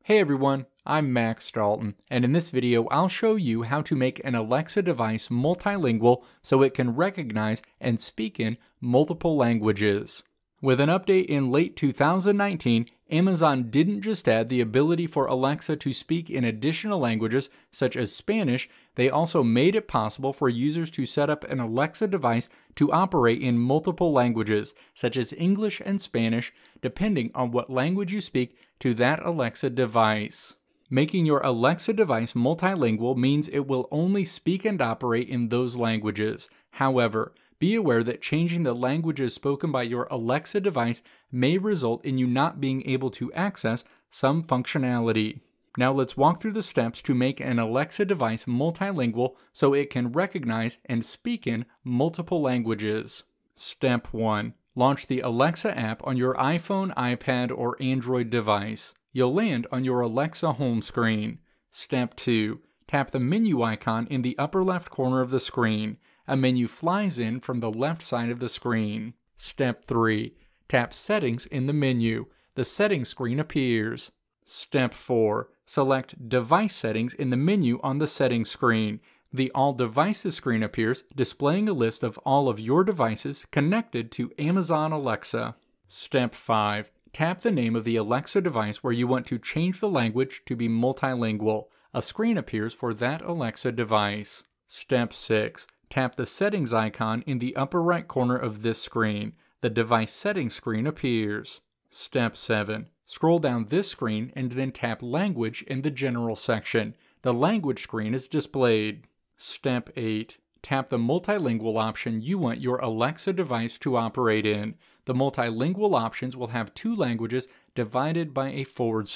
Hey everyone, I'm Max Dalton, and in this video I'll show you how to make an Alexa device multilingual so it can recognize and speak in multiple languages. With an update in late 2019, Amazon didn't just add the ability for Alexa to speak in additional languages such as Spanish, they also made it possible for users to set up an Alexa device to operate in multiple languages such as English and Spanish, depending on what language you speak to that Alexa device. Making your Alexa device multilingual means it will only speak and operate in those languages. However, be aware that changing the languages spoken by your Alexa device may result in you not being able to access some functionality. Now let's walk through the steps to make an Alexa device multilingual so it can recognize and speak in multiple languages. Step 1. Launch the Alexa app on your iPhone, iPad, or Android device. You'll land on your Alexa home screen. Step 2. Tap the menu icon in the upper left corner of the screen. A menu flies in from the left side of the screen. Step 3. Tap Settings in the menu. The settings screen appears. Step 4. Select Device Settings in the menu on the settings screen. The All Devices screen appears, displaying a list of all of your devices connected to Amazon Alexa. Step 5. Tap the name of the Alexa device where you want to change the language to be multilingual. A screen appears for that Alexa device. Step 6. Tap the settings icon in the upper right corner of this screen. The device settings screen appears. Step 7. Scroll down this screen and then tap Language in the General section. The language screen is displayed. Step 8. Tap the multilingual option you want your Alexa device to operate in. The multilingual options will have two languages divided by a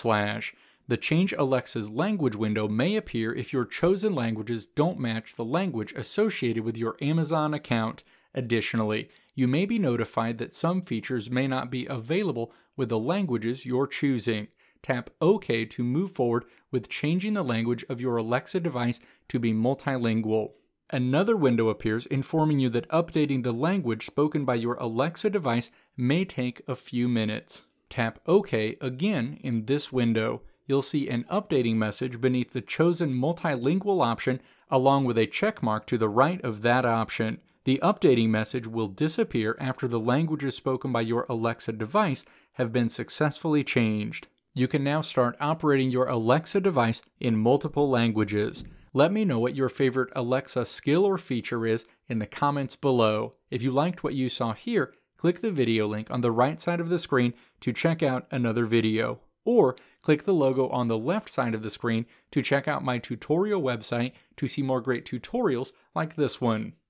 /. The Change Alexa's Language window may appear if your chosen languages don't match the language associated with your Amazon account. Additionally, you may be notified that some features may not be available with the languages you're choosing. Tap OK to move forward with changing the language of your Alexa device to be multilingual. Another window appears informing you that updating the language spoken by your Alexa device may take a few minutes. Tap OK again in this window. You'll see an updating message beneath the chosen multilingual option along with a check mark to the right of that option. The updating message will disappear after the languages spoken by your Alexa device have been successfully changed. You can now start operating your Alexa device in multiple languages. Let me know what your favorite Alexa skill or feature is in the comments below. If you liked what you saw here, click the video link on the right side of the screen to check out another video. Or click the logo on the left side of the screen to check out my tutorial website to see more great tutorials like this one.